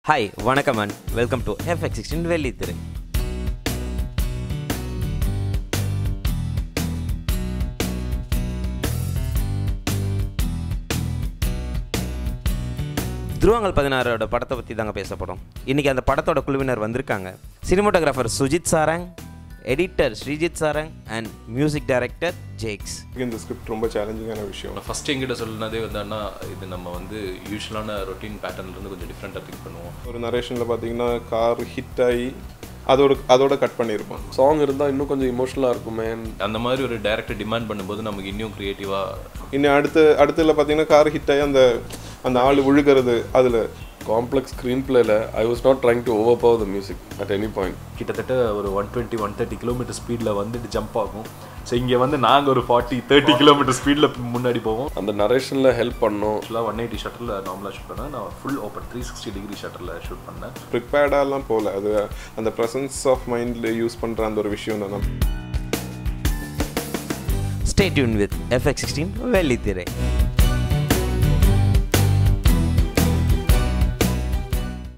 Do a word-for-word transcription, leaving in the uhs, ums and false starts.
Hi, வணக்கம் and welcome to F X sixteen வெள்ளித்திரை. துருவங்கள் பதினாறோட படத்தை பற்றி தாங்க பேச போகிறோம். இன்றைக்கி அந்த படத்தோட குழுவினர் வந்திருக்காங்க. Cinematographer Sujith Sarang, editor Sreejith Sarang and music director Jakes. இந்த ஸ்கிரிப்ட் ரொம்ப சேலஞ்சிங்கான விஷயம். ஃபஸ்ட்டு எங்கிட்ட சொல்லினதே வந்து அண்ணா இது நம்ம வந்து யூஸ்வலான ரொட்டீன் பேட்டர்ன்லேருந்து கொஞ்சம் டிஃப்ரெண்ட்டாக திங்க் பண்ணுவோம். ஒரு நரேஷனில் பார்த்தீங்கன்னா கார் ஹிட் ஆகி அதோட அதோட கட் பண்ணியிருப்போம். சாங் இருந்தால் இன்னும் கொஞ்சம் இமோஷனலாக இருக்குமே. அந்த மாதிரி ஒரு டைரக்டர் டிமாண்ட் பண்ணும்போது நமக்கு இன்னும் க்ரியேட்டிவாக இன்னும் அடுத்து அடுத்துல பார்த்தீங்கன்னா கார் ஹிட் ஆகி அந்த அந்த ஆள் விழுகிறது. அதில் காம்ப்ளெக்ஸ் ஸ்க்ரீன் பிளேல I was not trying to over power the music at any point. கிட்டத்தட்ட ஒரு one twenty one thirty kilometre ஸ்பீடில் வந்துட்டு ஜம்ப் ஆகும். ஸோ இங்கே வந்து நாங்கள் ஒரு ஃபார்ட்டி தேர்ட்டி கிலோமீட்டர் ஸ்பீடில் முன்னாடி போவோம். அந்த நரேஷனில் ஹெல்ப் பண்ணோம். ஆக்சுவலாக ஒன் எயிட்டி ஷட்டரில் நார்மலாக ஷூட் பண்ணேன். நான் full open three sixty degree ஷட்டரில் ஷூட் பண்ணேன். ப்ரிப்பேர்டாலாம் போகல. அது அந்த ப்ரெசன்ஸ் ஆஃப் மைண்டில் யூஸ் பண்ணுற அந்த ஒரு விஷயம் தான். Stay tuned with F X sixteen Vellithirai.